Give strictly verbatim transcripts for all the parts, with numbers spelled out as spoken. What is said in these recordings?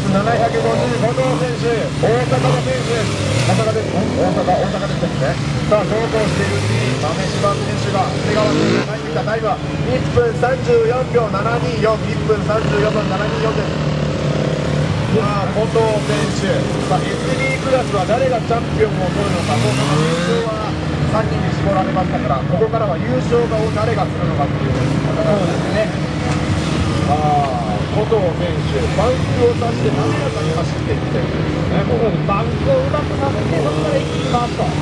ななひゃくごじゅうご号選手、大阪の選手、大阪です、大阪、大阪ですね。さあ、走行しているうちに、豆柴選手が、瀬川選手が入ってきたタイムはいっぷんさんじゅうよんびょうななによん、いっぷんさんじゅうよんびょうななによんです。さあ、古藤選手、さあ、エスビー クラスは誰がチャンピオンを取るのか、もうその優勝はさんにんに絞られましたから、ここからは優勝を誰がするのかという戦いですね。さあ、古藤選手、バンクを刺して滑らかに走っていってるんですよね。もうバンクをうまくさせて、そこから一気に回すと。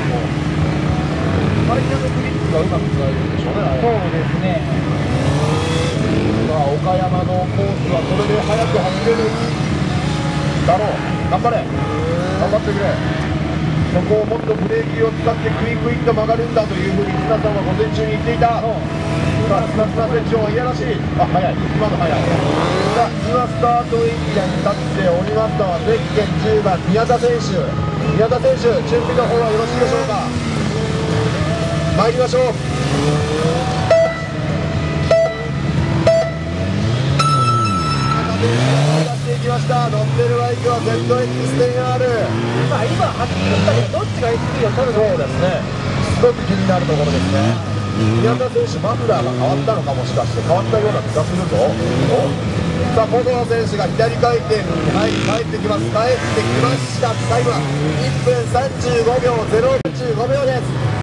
タイヤのグリップがうまく使えるんでしょうね。 そうですね。 さあ、岡山のコースはこれで速く走れるだろう。頑張れ、頑張ってくれ。そこをもっとブレーキを使ってクイクイっと曲がるんだというふうに綱さんは午前中に言っていた。さあ、綱綱選手はいやらしい。あ、速い、今の速い。さあ、今スタートエリアに立っておりますのはゼッケンじゅうばん宮田選手。宮田選手、準備の方はよろしいでしょうか。参りましょう。出していきました。乗ってるバイクは ゼットエックステンアール。 まあ今走ってきたけど、どっちが エスピー を取るのか。 そうですね。すごく気になるところですね。宮田選手、マフラーが変わったのかもしかして、変わったような気がするぞ。さあ、古藤選手が左回転に入り、帰ってきます。帰ってきました。タイムはいっぷんさんじゅうごびょう、ゼロじゅうごびょうです。